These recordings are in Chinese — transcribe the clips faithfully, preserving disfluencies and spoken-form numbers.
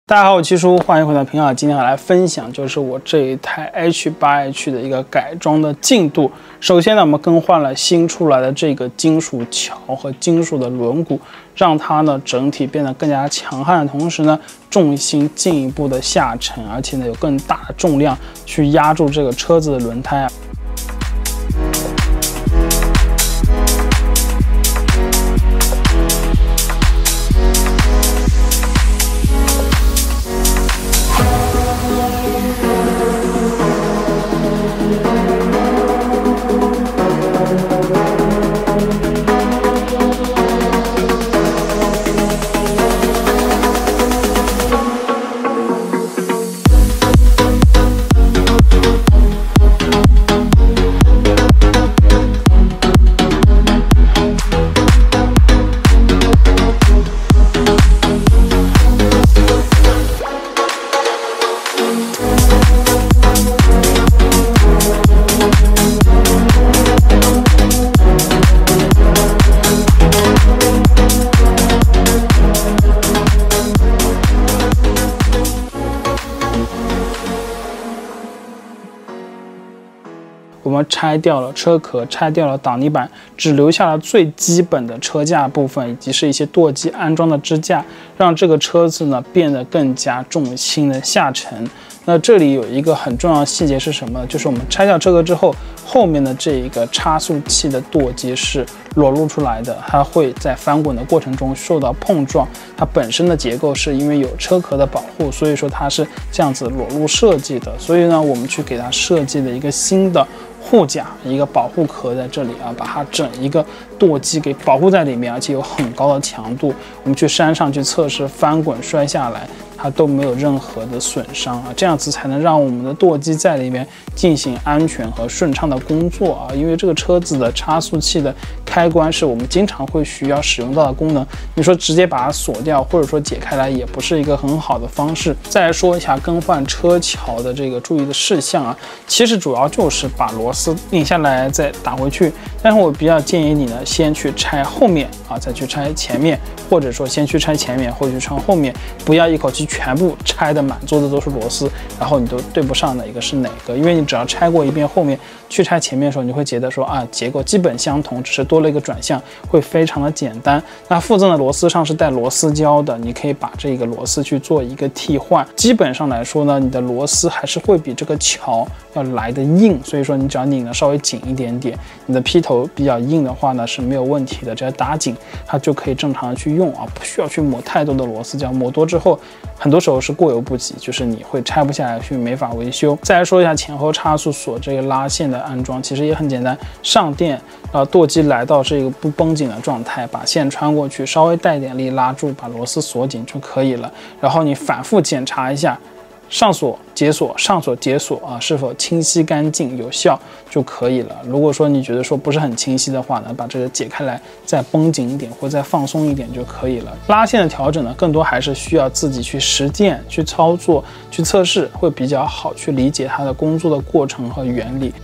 大家好，我七叔，欢迎回到频道。今天要来分享就是我这一台 H 八 H 的一个改装的进度。首先呢，我们更换了新出来的这个金属桥和金属的轮毂，让它呢整体变得更加强悍的同时呢，重心进一步的下沉，而且呢有更大的重量去压住这个车子的轮胎啊。我们拆掉了车壳，拆掉了挡泥板，只留下了最基本的车架部分，以及是一些舵机安装的支架，让这个车子呢变得更加重心的下沉。那这里有一个很重要的细节是什么呢？就是我们拆掉车壳之后，后面的这一个差速器的舵机是裸露出来的，它会在翻滚的过程中受到碰撞。它本身的结构是因为有车壳的保护，所以说它是这样子裸露设计的。所以呢，我们去给它设计了一个新的护甲，一个保护壳在这里啊，把它整一个舵机给保护在里面，而且有很高的强度。我们去山上去测试翻滚摔下来，它都没有任何的损伤啊，这样子才能让我们的舵机在里面进行安全和顺畅的工作啊。因为这个车子的差速器的开关是我们经常会需要使用到的功能，你说直接把它锁掉或者说解开来也不是一个很好的方式。再来说一下更换车桥的这个注意的事项啊，其实主要就是把螺丝拧下来再打回去，但是我比较建议你呢，先去拆后面啊，再去拆前面，或者说先去拆前面，或者去拆后面，不要一口气全部拆的满桌子都是螺丝，然后你都对不上哪个是哪个。因为你只要拆过一遍后面，去拆前面的时候，你会觉得说啊，结构基本相同，只是多了一个转向，会非常的简单。那附赠的螺丝上是带螺丝胶的，你可以把这个螺丝去做一个替换。基本上来说呢，你的螺丝还是会比这个桥要来的硬，所以说你只要拧的稍微紧一点点，你的劈头比较硬的话呢是没有问题的，只要打紧它就可以正常的去用啊，不需要去抹太多的螺丝胶，抹多之后很多时候是过犹不及，就是你会拆不下来，去没法维修。再来说一下前后差速锁这个拉线的安装，其实也很简单，上电，然后舵机来到这个不绷紧的状态，把线穿过去，稍微带点力拉住，把螺丝锁紧就可以了。然后你反复检查一下，上锁解锁，上锁解锁啊，是否清晰干净有效就可以了。如果说你觉得说不是很清晰的话呢，把这个解开来再绷紧一点或再放松一点就可以了。拉线的调整呢，更多还是需要自己去实践、去操作、去测试，会比较好去理解它的工作的过程和原理。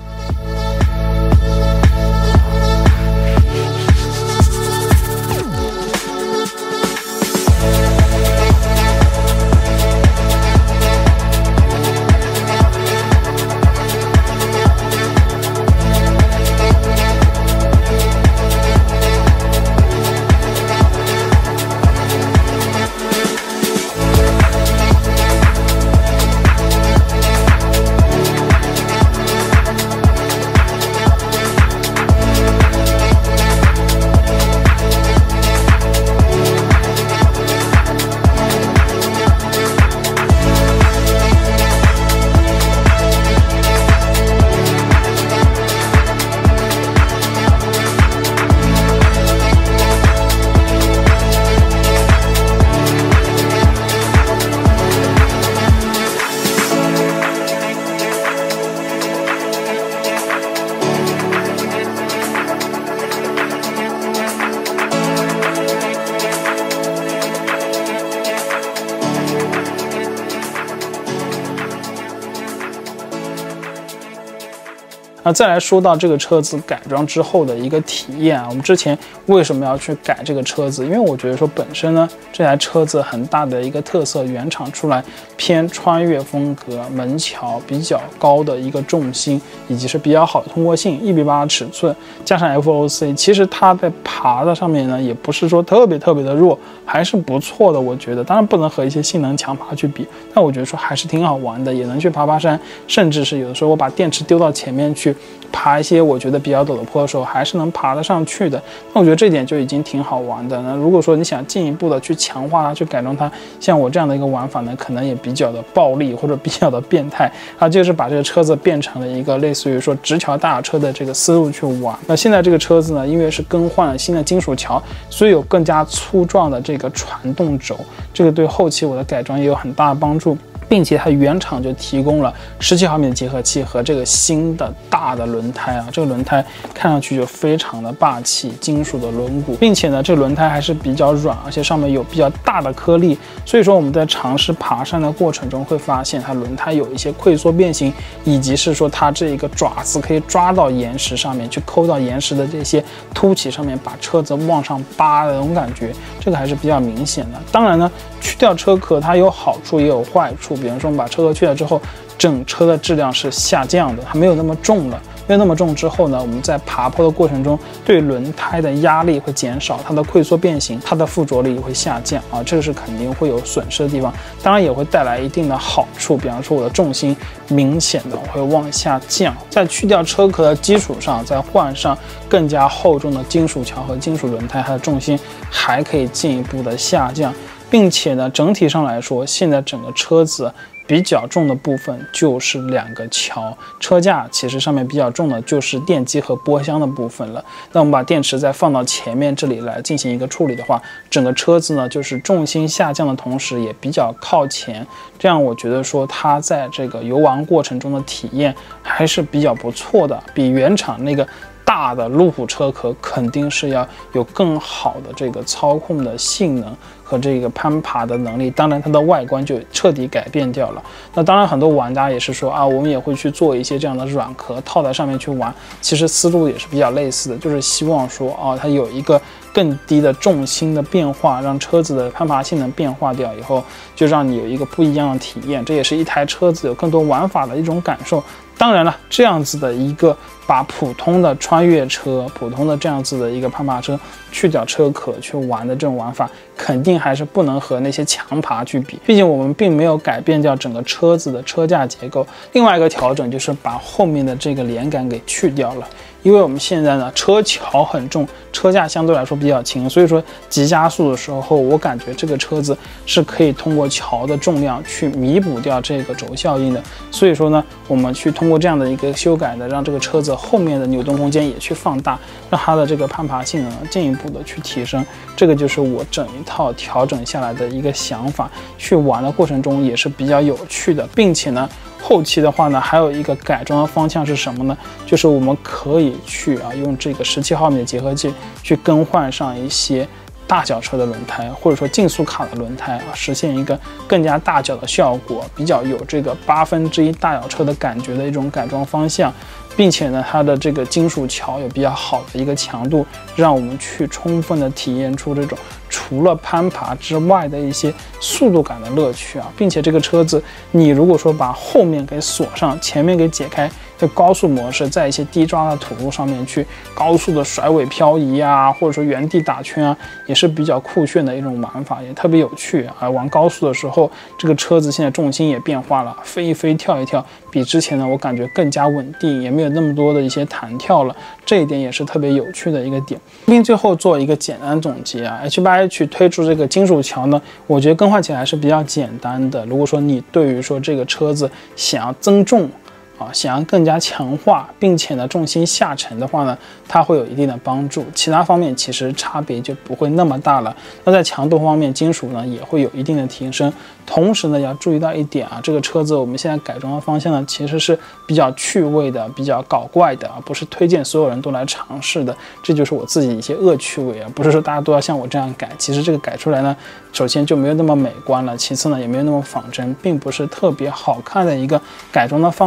那再来说到这个车子改装之后的一个体验啊，我们之前为什么要去改这个车子？因为我觉得说本身呢，这台车子很大的一个特色，原厂出来偏穿越风格，门桥比较高的一个重心，以及是比较好的通过性，一比八的尺寸，加上 F O C， 其实它在爬的上面呢，也不是说特别特别的弱，还是不错的，我觉得。当然不能和一些性能强爬去比，但我觉得说还是挺好玩的，也能去爬爬山，甚至是有的时候我把电池丢到前面去爬一些我觉得比较陡的坡的时候，还是能爬得上去的。那我觉得这点就已经挺好玩的。那如果说你想进一步的去强化它，去改装它，像我这样的一个玩法呢，可能也比较的暴力或者比较的变态啊，就是把这个车子变成了一个类似于说直桥大车的这个思路去玩。那现在这个车子呢，因为是更换了新的金属桥，所以有更加粗壮的这个传动轴，这个对后期我的改装也有很大的帮助。并且它原厂就提供了十七毫米的结合器和这个新的大的轮胎啊，这个轮胎看上去就非常的霸气，金属的轮毂，并且呢，这个轮胎还是比较软，而且上面有比较大的颗粒，所以说我们在尝试爬山的过程中会发现它轮胎有一些溃缩变形，以及是说它这个爪子可以抓到岩石上面去抠到岩石的这些凸起上面，把车子往上扒的那种感觉，这个还是比较明显的。当然呢，去掉车壳它有好处也有坏处。比方说我们把车壳去掉之后，整车的质量是下降的，它没有那么重了。没有那么重之后呢，我们在爬坡的过程中，对轮胎的压力会减少，它的溃缩变形，它的附着力会下降啊，这个是肯定会有损失的地方。当然也会带来一定的好处，比方说我的重心明显的会往下降，在去掉车壳的基础上，再换上更加厚重的金属桥和金属轮胎，它的重心还可以进一步的下降。并且呢，整体上来说，现在整个车子比较重的部分就是两个桥，车架其实上面比较重的就是电机和波箱的部分了。那我们把电池再放到前面这里来进行一个处理的话，整个车子呢就是重心下降的同时也比较靠前，这样我觉得说它在这个游玩过程中的体验还是比较不错的，比原厂那个大的路虎车壳肯定是要有更好的这个操控的性能和这个攀爬的能力，当然它的外观就彻底改变掉了。那当然很多玩家也是说啊，我们也会去做一些这样的软壳套在上面去玩，其实思路也是比较类似的，就是希望说啊，它有一个更低的重心的变化，让车子的攀爬性能变化掉以后，就让你有一个不一样的体验，这也是一台车子有更多玩法的一种感受。当然了，这样子的一个把普通的穿越车、普通的这样子的一个攀爬车去掉车壳去玩的这种玩法，肯定还是不能和那些强爬去比。毕竟我们并没有改变掉整个车子的车架结构。另外一个调整就是把后面的这个连杆给去掉了。因为我们现在呢，车桥很重，车架相对来说比较轻，所以说急加速的时候，我感觉这个车子是可以通过桥的重量去弥补掉这个轴效应的。所以说呢，我们去通过这样的一个修改的，让这个车子后面的扭动空间也去放大，让它的这个攀爬性能进一步的去提升。这个就是我整一套调整下来的一个想法，去玩的过程中也是比较有趣的，并且呢，后期的话呢，还有一个改装的方向是什么呢？就是我们可以去啊用这个十七毫米的结合器去更换上一些大脚车的轮胎，或者说竞速卡的轮胎啊，实现一个更加大脚的效果，比较有这个八分之一大脚车的感觉的一种改装方向。并且呢，它的这个金属桥有比较好的一个强度，让我们去充分的体验出这种除了攀爬之外的一些速度感的乐趣啊！并且这个车子，你如果说把后面给锁上，前面给解开，就高速模式，在一些低抓的土路上面去高速的甩尾漂移啊，或者说原地打圈啊，也是比较酷炫的一种玩法，也特别有趣啊！玩高速的时候，这个车子现在重心也变化了，飞一飞跳一跳，比之前呢，我感觉更加稳定，也没有那么多的一些弹跳了，这一点也是特别有趣的一个点。并最后做一个简单总结啊 ，H 八 H 推出这个金属桥呢，我觉得更换起来还是比较简单的。如果说你对于说这个车子想要增重啊，想要更加强化，并且呢重心下沉的话呢，它会有一定的帮助。其他方面其实差别就不会那么大了。那在强度方面，金属呢也会有一定的提升。同时呢，要注意到一点啊，这个车子我们现在改装的方向呢，其实是比较趣味的、比较搞怪的，而不是推荐所有人都来尝试的。这就是我自己一些恶趣味啊，不是说大家都要像我这样改。其实这个改出来呢，首先就没有那么美观了，其次呢也没有那么仿真，并不是特别好看的一个改装的方向。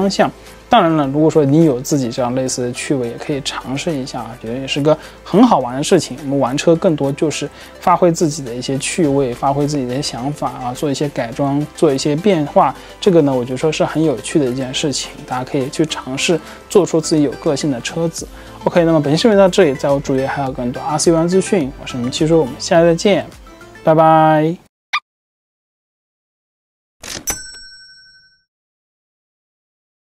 当然了，如果说你有自己这样类似的趣味，也可以尝试一下啊，觉得也是个很好玩的事情。我们玩车更多就是发挥自己的一些趣味，发挥自己的一些想法啊，做一些改装，做一些变化。这个呢，我觉得说是很有趣的一件事情，大家可以去尝试做出自己有个性的车子。OK， 那么本期视频到这里，在我主页还有更多 R C 玩资讯，我是你们七叔，我们下期再见，拜拜。